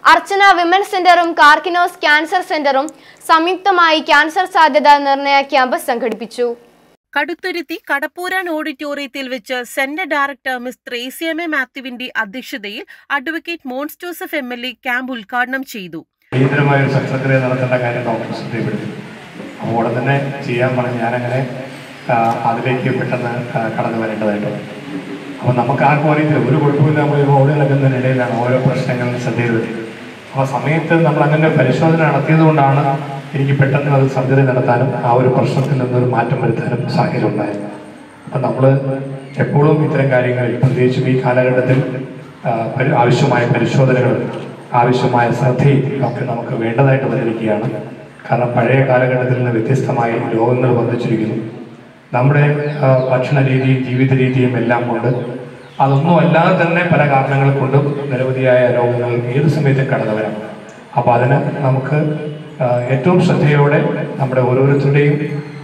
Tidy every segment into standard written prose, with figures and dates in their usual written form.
അർച്ചന women's സെന്ററും Karkinos cancer സെന്ററും സംയുക്തമായി ക്യാൻസർ സാധ്യതാ നിർണയ ക്യാമ്പ് സംഘടിപ്പിച്ചു. കടുത്തുരുത്തി കടപ്പൂരാൻ ഓഡിറ്റോറിയത്തിൽ വെച്ച് സെന്റർ ഡയറക്ടർ മിസ് ത്രേസ്യമ മാത്യുവിന്റെ അധ്യക്ഷതയിൽ advocate Mons Joseph MLA camp ഉദ്ഘാടനം ചെയ്തു. ശസ്ത്രക്രിയ നടത്തേണ്ട കാര്യം ഡോക്ടർ ശ്രദ്ധയിൽപ്പെടുത്തി. അപ്പോൾ ഉടൻ തന്നെ ചെയ്യാൻ പറഞ്ഞ് ഞാനങ്ങനെ അതിലേക്ക് പെട്ടെന്ന് കടന്നു വരേണ്ടതായിട്ടുണ്ട്. അപ്പോൾ നമുക്ക് ആർക്കും അറിയത്തില്ല, ഒരു കുഴപ്പമില്ല, നമ്മൾ ഓടി നടക്കുന്നതിനിടയിലാണ് ഓരോ പ്രശ്നങ്ങളും ശ്രദ്ധയിൽപ്പെടുത്തി. ആ സമയത്ത് നമ്മൾ അങ്ങനെ പരിശോധന നടത്തിയതുകൊണ്ടാണ് എനിക്ക് പെട്ടെന്ന് അത് സർജറി നടത്താനും ആ ഒരു പ്രശ്നത്തിൽ നിന്നൊരു മാറ്റം വരുത്താനും സാഹചര്യം ഉണ്ടായത്. അപ്പം നമ്മൾ എപ്പോഴും ഇത്തരം കാര്യങ്ങളിൽ, പ്രത്യേകിച്ചും ഈ കാലഘട്ടത്തിൽ ആവശ്യമായ പരിശോധനകളും ആവശ്യമായ ശ്രദ്ധയും ഒക്കെ നമുക്ക് വേണ്ടതായിട്ട് വന്നിരിക്കുകയാണ്. കാരണം പഴയ കാലഘട്ടത്തിൽ നിന്ന് വ്യത്യസ്തമായി രോഗങ്ങൾ വർദ്ധിച്ചിരിക്കുന്നു. നമ്മുടെ ഭക്ഷണ രീതിയും ജീവിത രീതിയും എല്ലാം കൊണ്ട് അതൊന്നും അല്ലാതെ തന്നെ പല കാരണങ്ങൾ കൊണ്ടും നിരവധിയായ രോഗങ്ങൾ ഏത് സമയത്തും കടന്നു വരാം. അപ്പോൾ അതിന് നമുക്ക് ഏറ്റവും ശ്രദ്ധയോടെ നമ്മുടെ ഓരോരുത്തരുടെയും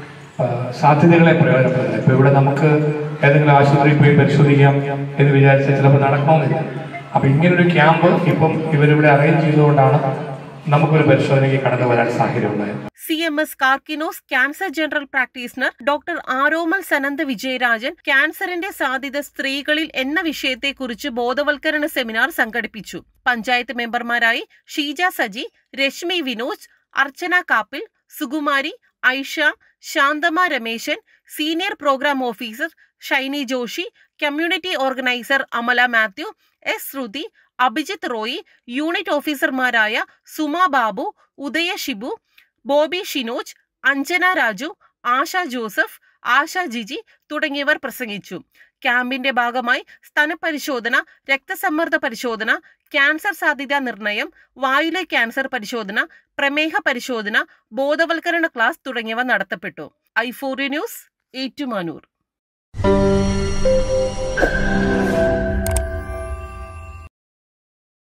സാധ്യതകളെ പ്രയോജനപ്പെടുന്നത്. ഇപ്പോൾ ഇവിടെ നമുക്ക് ഏതെങ്കിലും ആശുപത്രിയിൽ പോയി പരിശോധിക്കാം എന്ന് വിചാരിച്ചാൽ ചിലപ്പോൾ നടക്കണമെന്നില്ല. അപ്പം ഇങ്ങനൊരു ക്യാമ്പ് ഇപ്പം ഇവരിവിടെ അറേഞ്ച് ചെയ്തുകൊണ്ടാണ് നമുക്കൊരു പരിശോധനയ്ക്ക് കടന്നു വരാൻ സാഹചര്യം ഉണ്ടായത്. CMS Karkinos cancer general practitioner doctor Aromal Sananda Vijayarajan ക്യാൻസറിന്റെ സാധ്യത സ്ത്രീകളിൽ എന്ന വിഷയത്തെക്കുറിച്ച് ബോധവൽക്കരണ സെമിനാർ സംഘടിപ്പിച്ചു. പഞ്ചായത്ത് മെമ്പർമാരായി Sheeja Saji, Reshmi Vinoj, Archana Kappil, Sukumari, Aisha, Shanthama Ramesan, senior programme officer Shiny Joshy, community organiser Amala Mathew, S Sruthi, Abhijith Roy, unit ഓഫീസർമാരായ സുമ ബാബു, ഉദയ ഷിബു, ബോബി ഷിനോജ്, അഞ്ജന രാജു, ആശ ജോസഫ്, ആശ ജിജി തുടങ്ങിയവർ പ്രസംഗിച്ചു. ക്യാമ്പിന്റെ ഭാഗമായി സ്തനപരിശോധന, രക്തസമ്മർദ്ദ പരിശോധന, ക്യാൻസർ സാധ്യതാ നിർണയം, വായുലെ ക്യാൻസർ പരിശോധന, പ്രമേഹ പരിശോധന, ബോധവൽക്കരണ ക്ലാസ് തുടങ്ങിയവ നടത്തപ്പെട്ടു. I4 news, Ettumanoor.